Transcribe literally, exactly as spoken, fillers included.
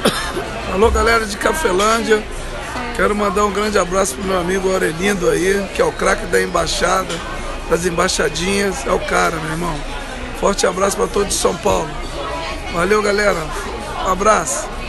Alô, galera de Cafelândia. Quero mandar um grande abraço pro meu amigo Aurelindo aí, que é o craque da embaixada, das embaixadinhas. É o cara, meu irmão. Forte abraço para todos de São Paulo. Valeu, galera. Um abraço.